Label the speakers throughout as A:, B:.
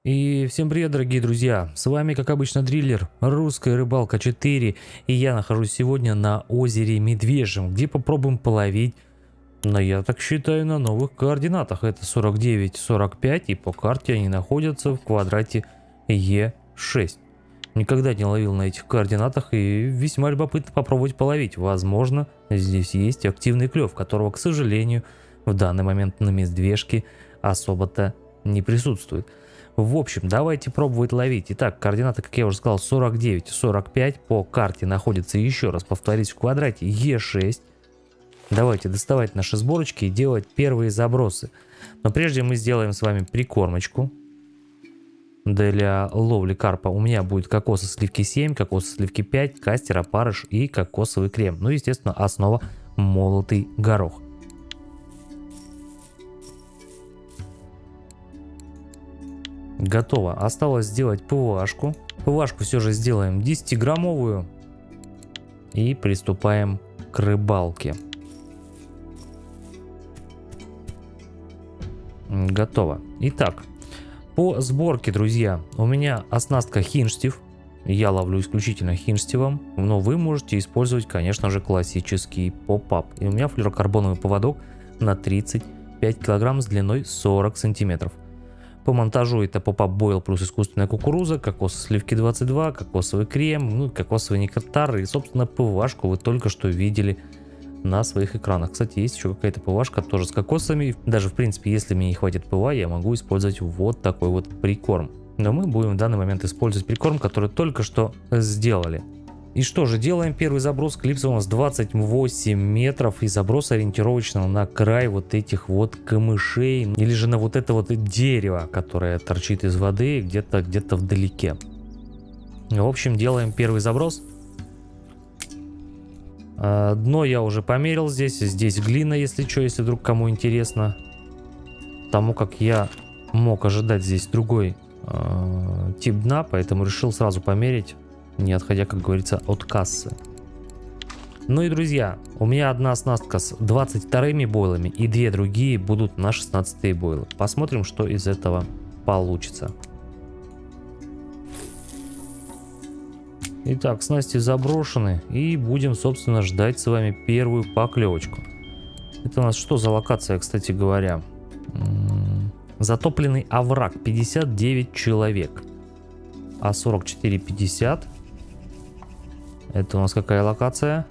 A: И всем привет, дорогие друзья, с вами как обычно Дриллер, Русская Рыбалка 4, и я нахожусь сегодня на озере Медвежьем, где попробуем половить, но я так считаю, на новых координатах, это 49-45, и по карте они находятся в квадрате Е6. Никогда не ловил на этих координатах и весьма любопытно попробовать половить, возможно здесь есть активный клев, которого, к сожалению, в данный момент на Медвежке особо-то не присутствует. В общем, давайте пробовать ловить. Итак, координаты, как я уже сказал, 49 и 45. По карте находится, еще раз повторюсь, в квадрате Е6. Давайте доставать наши сборочки и делать первые забросы. Но прежде мы сделаем с вами прикормочку. Для ловли карпа у меня будет кокосы сливки 7, кокосы сливки 5, кастер, опарыш и кокосовый крем. Ну, естественно, основа молотый горох. Готово. Осталось сделать ПВАшку. ПВАшку все же сделаем 10-граммовую. И приступаем к рыбалке. Готово. Итак, по сборке, друзья, у меня оснастка хинштив. Я ловлю исключительно хинштивом. Но вы можете использовать, конечно же, классический поп-ап. И у меня флюорокарбоновый поводок на 35 килограмм с длиной 40 сантиметров. По монтажу это поп-ап бойл плюс искусственная кукуруза, кокос сливки 22, кокосовый крем, ну, кокосовый нектар и, собственно, ПВАшку вы только что видели на своих экранах. Кстати, есть еще какая-то ПВАшка тоже с кокосами. Даже, в принципе, если мне не хватит ПВА, я могу использовать вот такой вот прикорм. Но мы будем в данный момент использовать прикорм, который только что сделали. И что же, делаем первый заброс. Клипса у нас 28 метров и заброс ориентировочно на край вот этих вот камышей или же на вот это вот дерево, которое торчит из воды где-то вдалеке. В общем, делаем первый заброс. Дно я уже померил здесь глина, если что, если вдруг кому интересно. Потому как я мог ожидать здесь другой тип дна, поэтому решил сразу померить, не отходя, как говорится, от кассы. Ну и, друзья, у меня одна оснастка с 22-ми бойлами и две другие будут на 16-е бойлы. Посмотрим, что из этого получится. Итак, снасти заброшены и будем, собственно, ждать с вами первую поклевочку. Это у нас что за локация, кстати говоря? Затопленный овраг, 59 человек. А 44-50. Это у нас какая локация?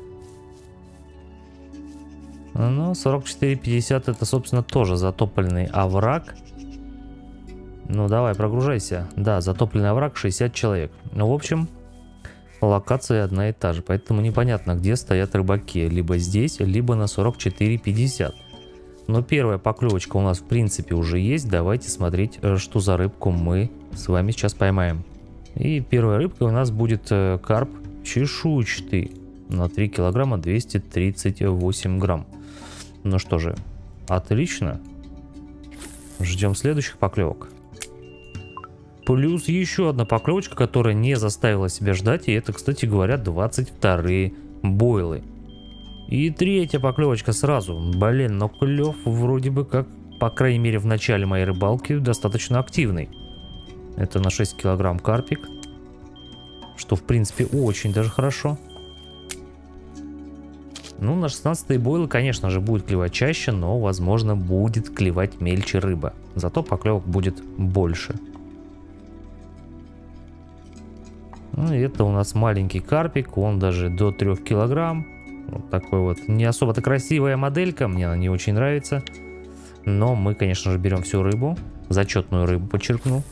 A: Ну, 44-50 это, собственно, тоже затопленный овраг. Ну, давай, прогружайся. Да, затопленный овраг, 60 человек. Ну, в общем, локация одна и та же. Поэтому непонятно, где стоят рыбаки. Либо здесь, либо на 44-50. Но первая поклевочка у нас, в принципе, уже есть. Давайте смотреть, что за рыбку мы с вами сейчас поймаем. И первая рыбка у нас будет карп чешуйчатый на 3 килограмма 238 грамм. Ну что же, отлично. Ждем следующих поклевок. Плюс еще одна поклевочка, которая не заставила себя ждать. И это, кстати говоря, 22-е бойлы. И третья поклевочка сразу. Блин, но клев вроде бы как, по крайней мере, в начале моей рыбалки достаточно активный. Это на 6 килограмм карпик. Что, в принципе, очень даже хорошо. Ну, на 16-е бойлы, конечно же, будет клевать чаще, но, возможно, будет клевать мельче рыба. Зато поклевок будет больше. Ну, и это у нас маленький карпик, он даже до 3 килограмм. Вот такой вот не особо-то красивая моделька, мне она не очень нравится. Но мы, конечно же, берем всю рыбу. Зачетную рыбу, подчеркну.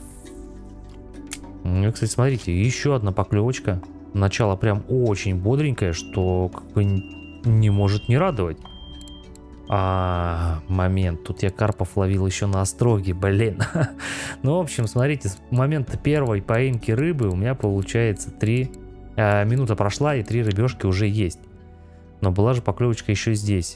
A: Ну, кстати, смотрите, еще одна поклевочка. Начало прям очень бодренькое, что как бы не может не радовать. Момент. Тут я карпов ловил еще на остроге, блин. Ну, в общем, смотрите, с момента первой поимки рыбы у меня получается 3... минута прошла и 3 рыбешки уже есть. Но была же поклевочка еще здесь.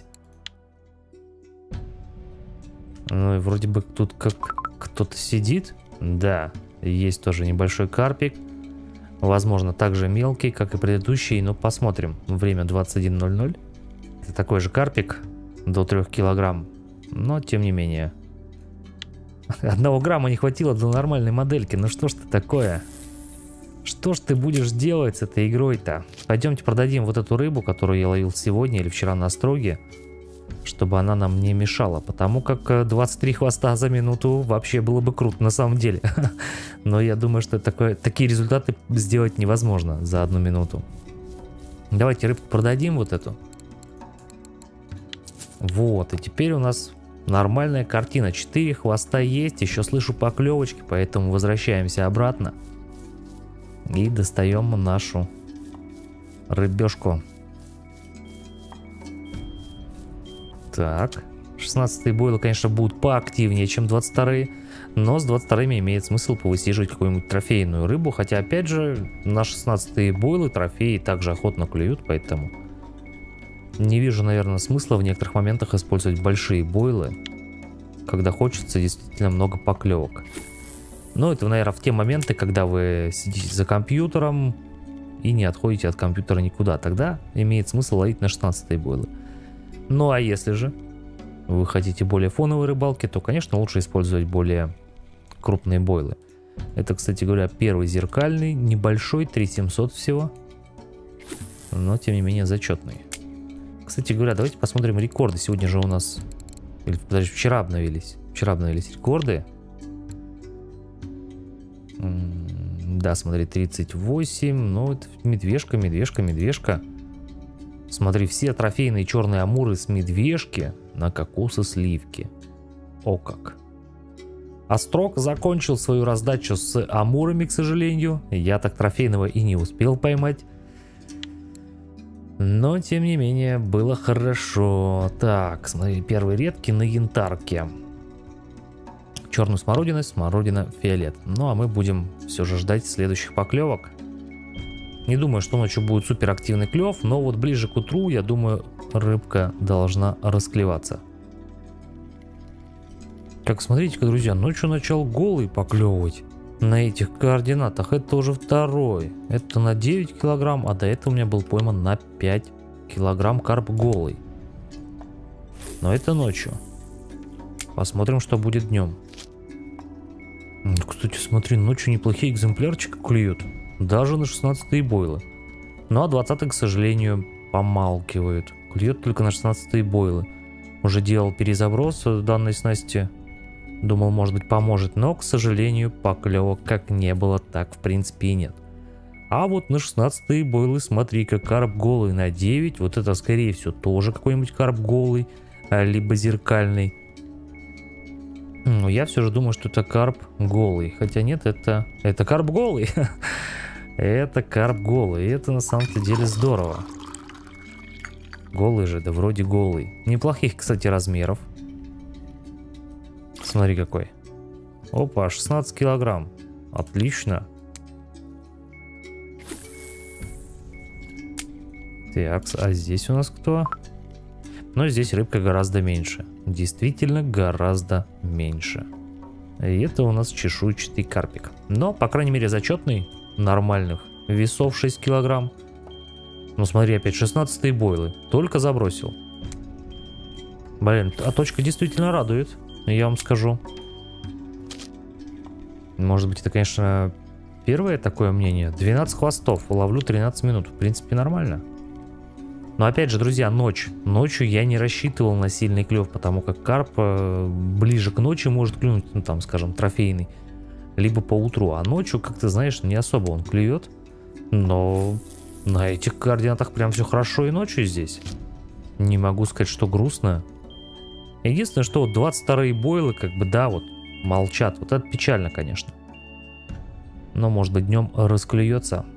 A: Ну, и вроде бы тут как кто-то сидит. Да. Есть тоже небольшой карпик. Возможно, также мелкий, как и предыдущий. Но посмотрим. Время 21:00. Это такой же карпик. До 3 килограмм. Но, тем не менее. 1 грамма не хватило до нормальной модельки. Ну что ж ты такое? Что ж ты будешь делать с этой игрой-то? Пойдемте продадим вот эту рыбу, которую я ловил сегодня или вчера на строге, чтобы она нам не мешала. Потому как 23 хвоста за минуту вообще было бы круто на самом деле. Но я думаю, что такие результаты сделать невозможно за 1 минуту. Давайте рыбку продадим вот эту. Вот, и теперь у нас нормальная картина. 4 хвоста есть, еще слышу поклевочки, поэтому возвращаемся обратно. И достаем нашу рыбешку. Так, 16-е бойлы, конечно, будут поактивнее, чем 22-е. Но с 22-ми имеет смысл повысиживать какую-нибудь трофейную рыбу. Хотя, опять же, на 16-е бойлы трофеи также охотно клюют, поэтому не вижу, наверное, смысла в некоторых моментах использовать большие бойлы, когда хочется действительно много поклевок. Но это, наверное, в те моменты, когда вы сидите за компьютером и не отходите от компьютера никуда. Тогда имеет смысл ловить на 16-е бойлы. Ну а если же вы хотите более фоновой рыбалки, то, конечно, лучше использовать более крупные бойлы. Это, кстати говоря, первый зеркальный, небольшой, 3700 всего, но тем не менее зачетный. Кстати говоря, давайте посмотрим рекорды. Сегодня же у нас, или подожди, вчера обновились рекорды. Да, смотри, 38, ну это медвежка. Смотри, все трофейные черные амуры с медвежки на кокосы сливки. О как. Острог закончил свою раздачу с амурами, к сожалению. Я так трофейного и не успел поймать. Но, тем не менее, было хорошо. Так, смотри, первые редки на янтарке. Черную смородину, смородина, фиолет. Ну, а мы будем все же ждать следующих поклевок. Не думаю, что ночью будет супер активный клев, но вот ближе к утру, я думаю, рыбка должна расклеваться. Как смотрите-ка, друзья, ночью начал голый поклевывать. На этих координатах это уже второй. Это на 9 килограмм, а до этого у меня был пойман на 5 килограмм карп голый. Но это ночью. Посмотрим, что будет днем. Кстати, смотри, ночью неплохие экземплярчики клюют. Даже на 16-е бойлы. Ну а 20-е, к сожалению, помалкивают. Клюет только на 16-е бойлы. Уже делал перезаброс данной снасти. Думал, может быть, поможет. Но, к сожалению, поклевок как не было, так в принципе и нет. А вот на 16-е бойлы, смотри-ка, карп голый на 9. Вот это, скорее всего, тоже какой-нибудь карп голый. Либо зеркальный. Но я все же думаю, что это карп голый. Хотя нет, это карп голый. Это карп голый. И это на самом-то деле здорово. Голый же, да вроде голый. Неплохих, кстати, размеров. Смотри какой. Опа, 16 килограмм. Отлично. Так, а здесь у нас кто? Но здесь рыбка гораздо меньше. Действительно гораздо меньше. И это у нас чешуйчатый карпик. Но, по крайней мере, зачетный. Нормальных весов 6 килограмм. Ну смотри, опять 16-е бойлы. Только забросил. Блин, а точка действительно радует. Я вам скажу. Может быть, это, конечно, первое такое мнение. 12 хвостов. Ловлю 13 минут. В принципе, нормально. Но опять же, друзья, ночь. Ночью я не рассчитывал на сильный клев, потому как карп ближе к ночи может клюнуть, ну там, скажем, трофейный. Либо по утру. А ночью, как ты знаешь, не особо он клюет. Но на этих координатах прям все хорошо и ночью здесь. Не могу сказать, что грустно. Единственное, что вот 22-е бойлы, как бы, да, вот, молчат. Вот это печально, конечно. Но, может быть, днем расклюется.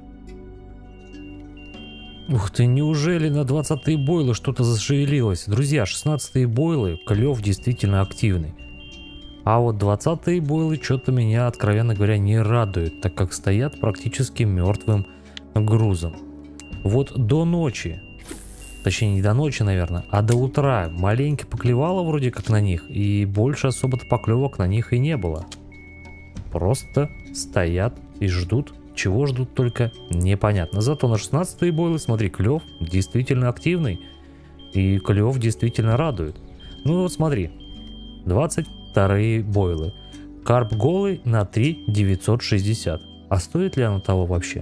A: Ух ты, неужели на 20-е бойлы что-то зашевелилось? Друзья, 16-е бойлы, клев действительно активный. А вот 20-е бойлы что-то меня, откровенно говоря, не радуют, так как стоят практически мертвым грузом. Вот до ночи, точнее не до ночи, наверное, а до утра маленько поклевало вроде как на них, и больше особо-то поклевок на них и не было. Просто стоят и ждут. Чего ждут, только непонятно. Зато на 16-е бойлы, смотри, клев действительно активный. И клев действительно радует. Ну вот смотри, 20 22 бойлы. Карп голый на 3 960. А стоит ли оно того вообще?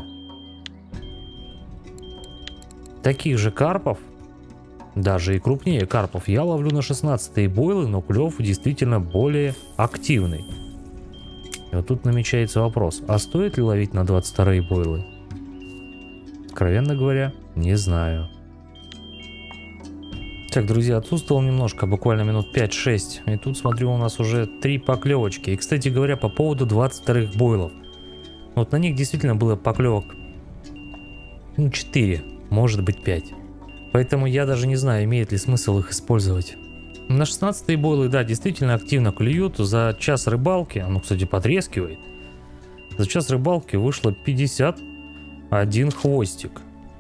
A: Таких же карпов, даже и крупнее карпов, я ловлю на 16 бойлы, но клев действительно более активный. И вот тут намечается вопрос, а стоит ли ловить на 22 бойлы? Откровенно говоря, не знаю. Так, друзья, отсутствовал немножко, буквально минут 5-6. И тут, смотрю, у нас уже 3 поклевочки. И, кстати говоря, по поводу 22 бойлов. Вот на них действительно было поклевок, ну, 4, может быть 5. Поэтому я даже не знаю, имеет ли смысл их использовать. На 16 бойлы, да, действительно активно клюют. За час рыбалки, оно, кстати, потрескивает. За час рыбалки вышло 51 хвостик.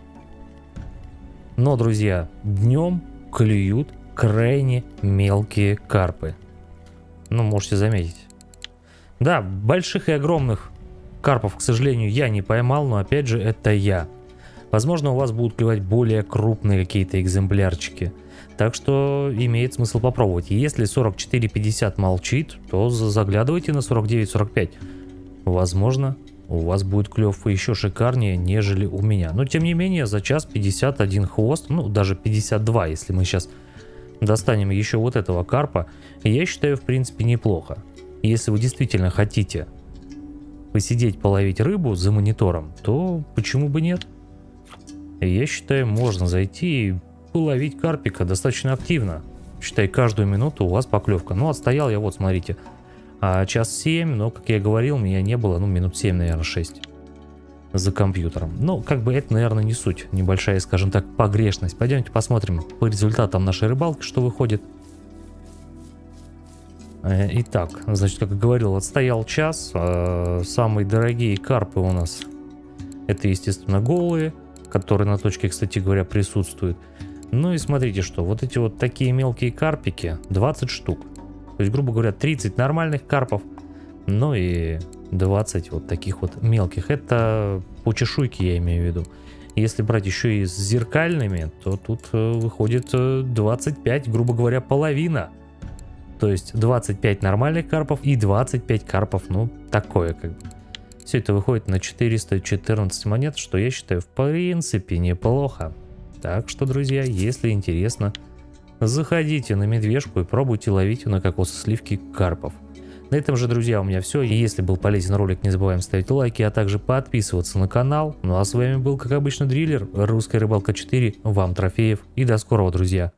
A: Но, друзья, днем клюют крайне мелкие карпы. Ну, можете заметить. Да, больших и огромных карпов, к сожалению, я не поймал, но опять же, это я. Возможно, у вас будут клевать более крупные какие-то экземплярчики. Так что имеет смысл попробовать. Если 44-50 молчит, то заглядывайте на 49-45. Возможно, у вас будет клев еще шикарнее, нежели у меня. Но тем не менее, за час 51 хвост, ну даже 52, если мы сейчас достанем еще вот этого карпа, я считаю, в принципе, неплохо. Если вы действительно хотите посидеть, половить рыбу за монитором, то почему бы нет? Я считаю, можно зайти и половить карпика достаточно активно. Считай, каждую минуту у вас поклевка. Ну, отстоял я, вот, смотрите, час 7, но, как я говорил, меня не было, ну, минут 7, наверное, 6 за компьютером. Ну, как бы это, наверное, не суть. Небольшая, скажем так, погрешность. Пойдемте посмотрим по результатам нашей рыбалки, что выходит. Итак, значит, как я говорил, отстоял час. Самые дорогие карпы у нас, это, естественно, голые, которые на точке, кстати говоря, присутствуют. Ну и смотрите, что вот эти вот такие мелкие карпики, 20 штук. То есть, грубо говоря, 30 нормальных карпов, ну и 20 вот таких вот мелких. Это по чешуйке, я имею в виду. Если брать еще и с зеркальными, то тут выходит 25, грубо говоря, половина. То есть 25 нормальных карпов и 25 карпов, ну, такое как бы. Все это выходит на 414 монет, что я считаю, в принципе, неплохо. Так что, друзья, если интересно, заходите на медвежку и пробуйте ловить на кокососливки карпов. На этом же, друзья, у меня все. Если был полезен ролик, не забываем ставить лайки, а также подписываться на канал. Ну а с вами был, как обычно, Дриллер, Русская Рыбалка 4. Вам трофеев и до скорого, друзья.